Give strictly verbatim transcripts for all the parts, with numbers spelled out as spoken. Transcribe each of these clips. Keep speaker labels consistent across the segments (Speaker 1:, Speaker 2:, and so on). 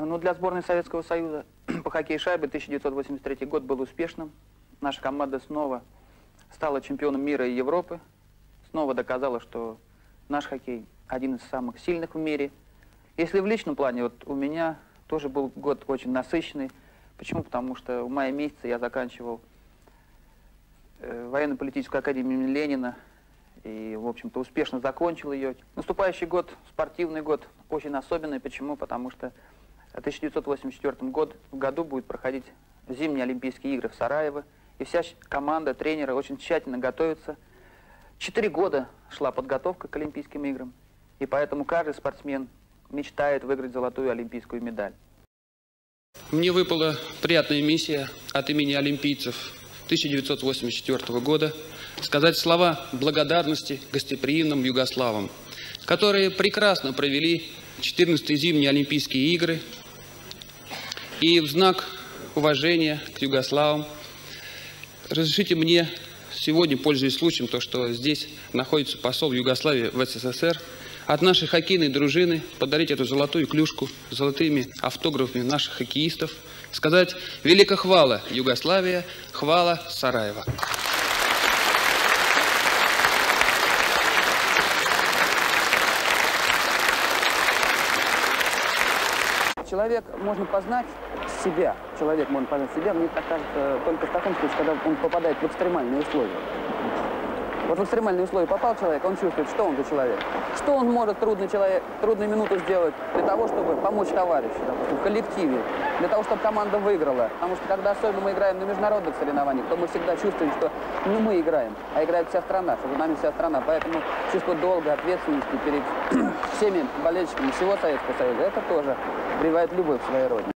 Speaker 1: Ну, для сборной Советского Союза по хоккею шайбы тысяча девятьсот восемьдесят третий год был успешным. Наша команда снова стала чемпионом мира и Европы. Снова доказала, что наш хоккей один из самых сильных в мире. Если в личном плане, вот у меня тоже был год очень насыщенный. Почему? Потому что в мае месяце я заканчивал э, военно-политическую академию имени Ленина. И, в общем-то, успешно закончил ее. Наступающий год, спортивный год, очень особенный. Почему? Потому что в тысяча девятьсот восемьдесят четвёртом год, году будет проходить зимние Олимпийские игры в Сараево. И вся команда, тренеры очень тщательно готовятся. Четыре года шла подготовка к Олимпийским играм. И поэтому каждый спортсмен мечтает выиграть золотую олимпийскую медаль.
Speaker 2: Мне выпала приятная миссия от имени олимпийцев тысяча девятьсот восемьдесят четвёртого года сказать слова благодарности гостеприимным югославам, которые прекрасно провели четырнадцатые зимние Олимпийские игры. И в знак уважения к югославам разрешите мне сегодня, пользуясь случаем, то, что здесь находится посол Югославии в СССР, от нашей хоккейной дружины подарить эту золотую клюшку с золотыми автографами наших хоккеистов, сказать «Велика хвала, Югославия, хвала Сараева».
Speaker 1: Человек можно познать себя, человек может познать себя, мне так кажется, только в таком случае, когда он попадает в экстремальные условия. Вот в экстремальные условия попал человек, он чувствует, что он за человек. Что он может трудный человек, трудную минуту сделать для того, чтобы помочь товарищу, допустим, в коллективе, для того, чтобы команда выиграла. Потому что когда особенно мы играем на международных соревнованиях, то мы всегда чувствуем, что не мы играем, а играет вся страна, что за нами вся страна. Поэтому чувство долга, ответственности перед всеми болельщиками всего Советского Союза, это тоже прививает любовь к своей родине.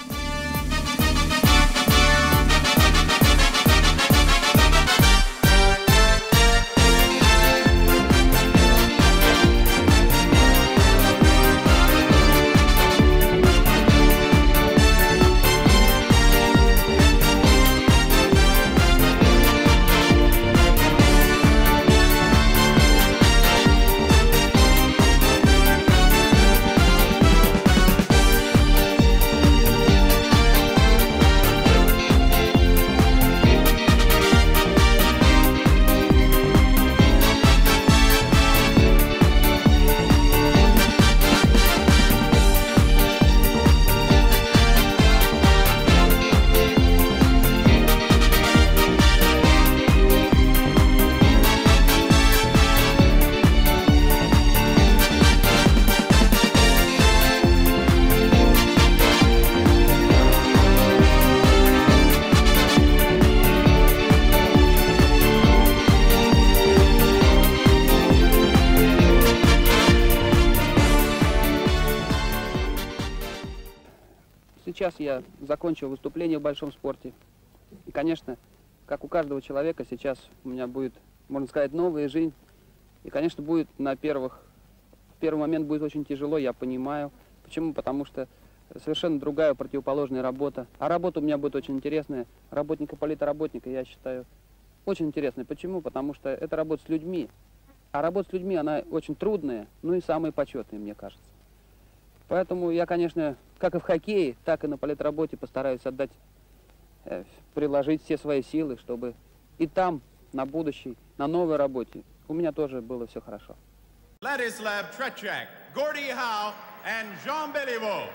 Speaker 3: Сейчас я закончил выступление в большом спорте. И, конечно, как у каждого человека, сейчас у меня будет, можно сказать, новая жизнь. И, конечно, будет на первых, в первый момент будет очень тяжело, я понимаю. Почему? Потому что совершенно другая противоположная работа. А работа у меня будет очень интересная. Работника, политработника, я считаю, очень интересная. Почему? Потому что это работа с людьми. А работа с людьми, она очень трудная, ну и самая почетная, мне кажется. Поэтому я, конечно, как и в хоккее, так и на политработе постараюсь отдать, э, приложить все свои силы, чтобы и там, на будущей, на новой работе, у меня тоже было все хорошо.
Speaker 4: Ladislav Tretiak, Gordie Howe and Jean Béliveau.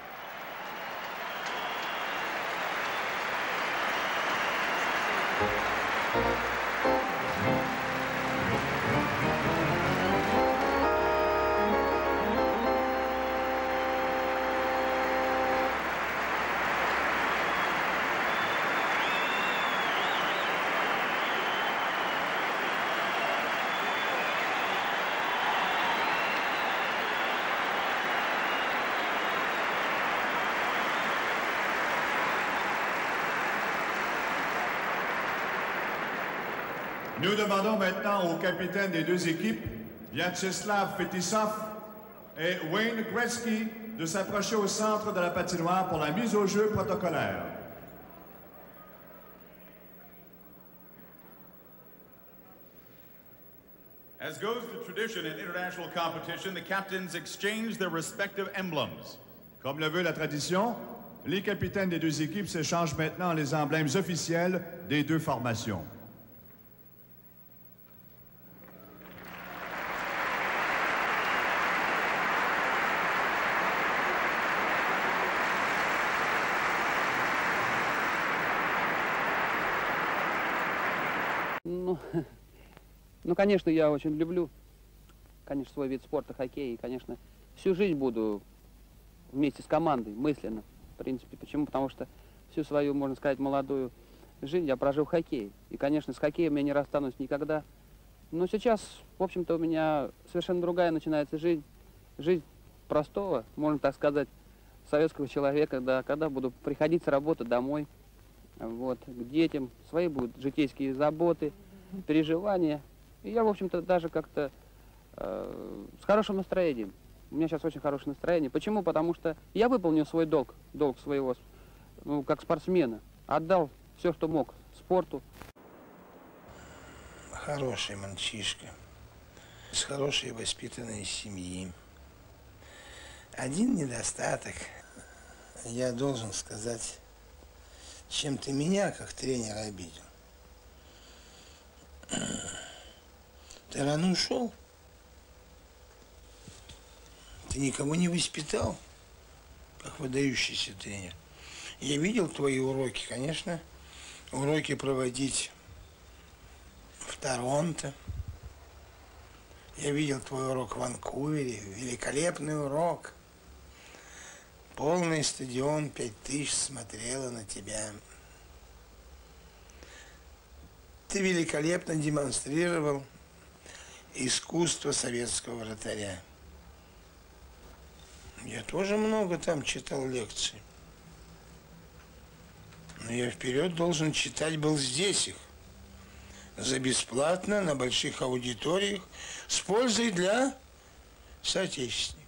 Speaker 4: Nous demandons maintenant aux capitaines des deux équipes, Vyacheslav Fetisov et Wayne Gretzky, de s'approcher au centre de la patinoire pour la mise au jeu protocolaire. As goes the tradition in international competition, the captains exchange their respective emblems. Comme le veut la tradition, les capitaines des deux équipes s'échangent maintenant les emblèmes officiels des deux formations.
Speaker 3: Ну, ну, конечно, я очень люблю, конечно, свой вид спорта, хоккей, и, конечно, всю жизнь буду вместе с командой, мысленно, в принципе. Почему? Потому что всю свою, можно сказать, молодую жизнь я прожил в хоккее. И, конечно, с хоккеем я не расстанусь никогда. Но сейчас, в общем-то, у меня совершенно другая начинается жизнь. Жизнь простого, можно так сказать, советского человека, да, когда буду приходить с работы домой, вот, к детям, свои будут житейские заботы, переживания. И я, в общем-то, даже как-то э, с хорошим настроением. У меня сейчас очень хорошее настроение. Почему? Потому что я выполнил свой долг, долг своего, ну, как спортсмена. Отдал все, что мог спорту.
Speaker 5: Хороший мальчишка, с хорошей воспитанной семьи. Один недостаток, я должен сказать, чем ты меня, как тренера, обидел. Ты рано ушел. Ты никого не воспитал, как выдающийся тренер. Я видел твои уроки, конечно, уроки проводить в Торонто. Я видел твой урок в Ванкувере, великолепный урок. Полный стадион, пять тысяч смотрело на тебя. Ты великолепно демонстрировал искусство советского вратаря. Я тоже много там читал лекций. Но я вперед должен читать был здесь их. За бесплатно, на больших аудиториях, с пользой для соотечественников.